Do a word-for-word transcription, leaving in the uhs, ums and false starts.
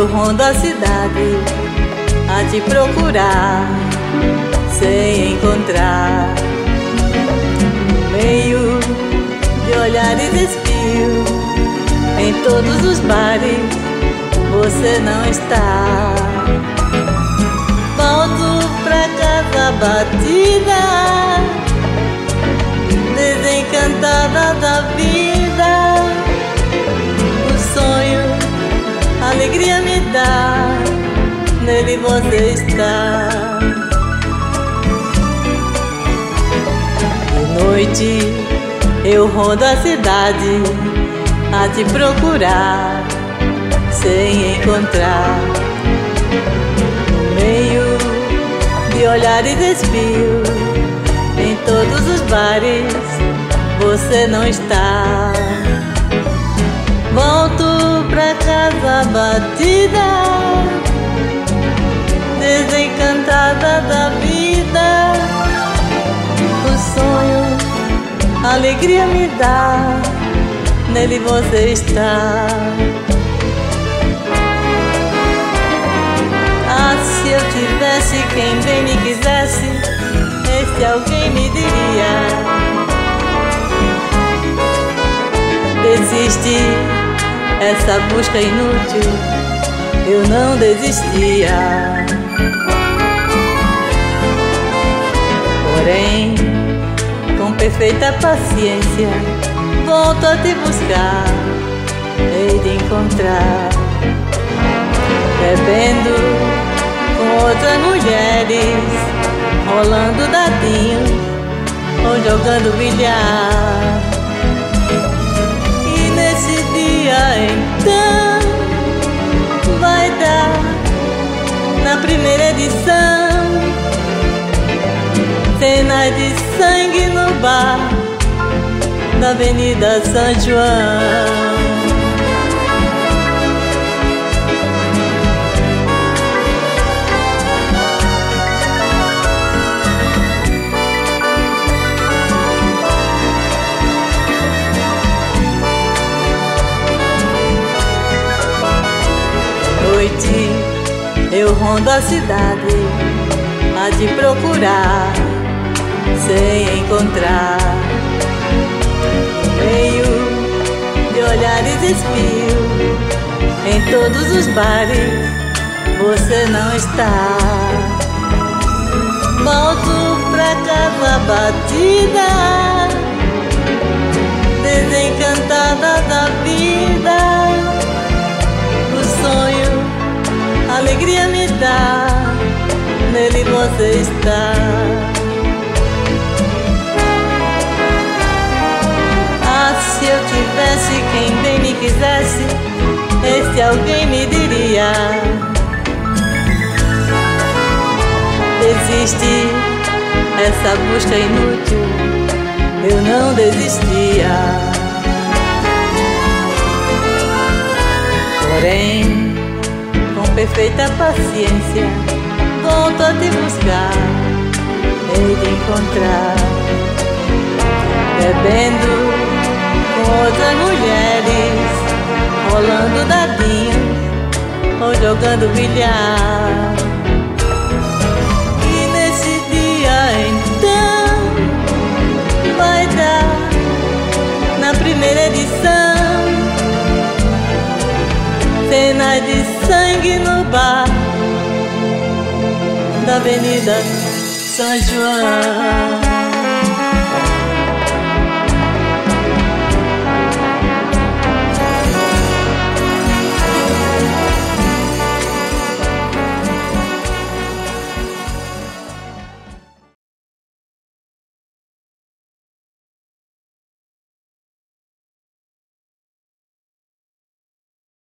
eu rondo a cidade a te procurar, sem encontrar. No meio de olhares espio, em todos os bares você não está. Volto pra casa batida, desencantada da vida. O sonho, a alegria me dá, nele você está. De noite eu rondo a cidade a te procurar, sem encontrar. No meio de olhares espio, em todos os bares você não está. Volto pra casa batida, desencantada da vida. O sonho, a alegria me dá, nele você está. Ah, se eu tivesse quem bem me quisesse, esse alguém me diria: desiste, essa busca inútil, eu não desistia. Porém, com perfeita paciência, volto a te buscar, hei de encontrar. Bebendo com outras mulheres, rolando dadinho ou jogando bilhar. E nesse dia então vai dar, na primeira edição, cenas de sangue no bar da Avenida São João. Noite eu rondo a cidade a te procurar, sem encontrar. No meio de olhares espio, em todos os bares você não está. Volto pra casa batida, desencantada da vida. O sonho, a alegria me dá, nele você está. Ah, se eu tivesse quem bem me quisesse, esse alguém me diria: desiste, essa busca inútil, eu não desistia. Porém, com perfeita paciência, volto a te buscar, hei de encontrar. Bebendo com outras mulheres, rolando dadinho ou jogando bilhar. E nesse dia então vai dar, na primeira edição, cena de sangue no bar da Avenida São João.